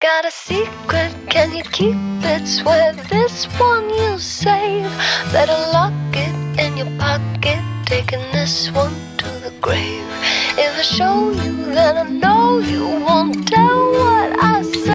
got a secret, can you keep it? Swear this one you save. Better lock it in your pocket, taking this one to the grave. If I show you, then I know you won't tell what I say.